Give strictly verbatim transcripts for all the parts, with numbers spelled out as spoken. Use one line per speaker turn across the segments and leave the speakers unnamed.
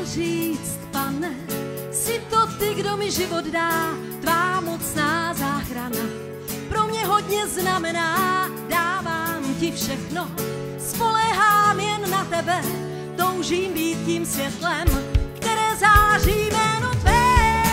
říct, Pane, jsi to ty, kdo mi život dá, tvá mocná záchrana. Pro mě hodně znamená, dávám ti všechno, spoléhám jen na tebe, toužím být tím světlem, které září jméno tvé.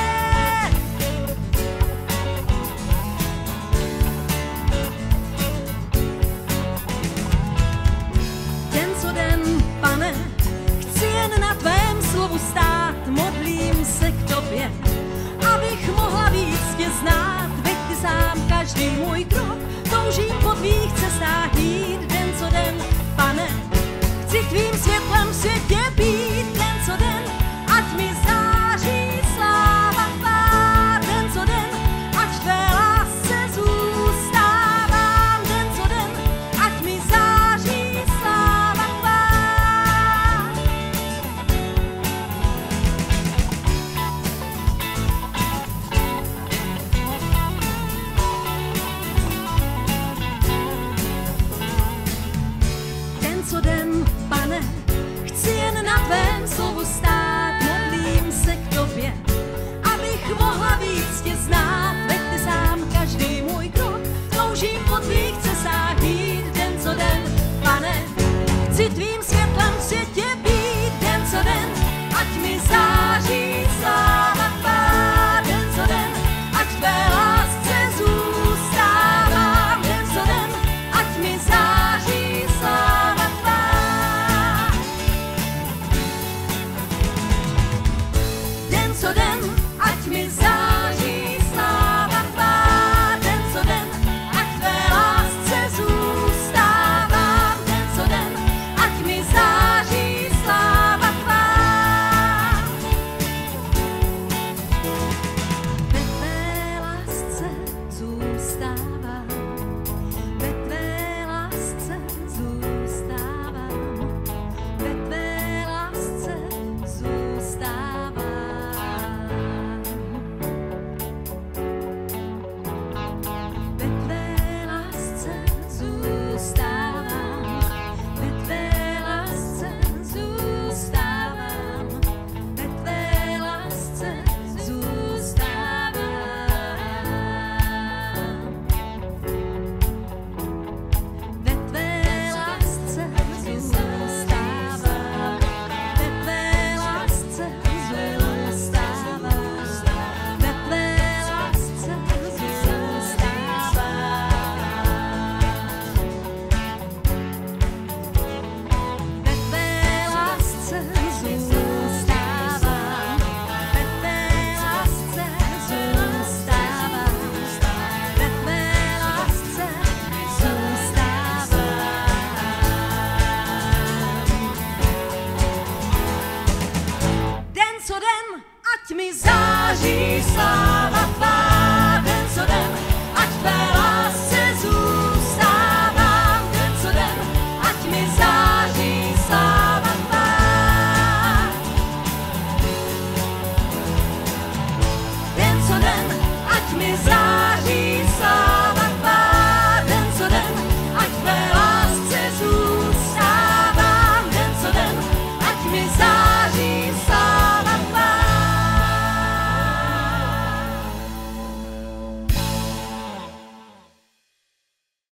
Den co den, Pane, chci jen na tvém slovu stát, modlím se k tobě, abych mohla víc tě znát. Veď ty sám každý můj krok, toužím po tvých cestách jít. Den co den, Pane, chci tvým světlem v světě být. Den co den, ať mi září sláva tvá. Den co den, ať tvé lásce zůstávám. Den co den, ať mi září sláva tvá. Den co den, Pane, chci jen na tvém slovu stát, modlím se k tobě, abych mohla víc tě znát. Veď ty sám každý můj krok, toužím po tvých cestách jít. Den co den, Pane, chci tvým světlem v světě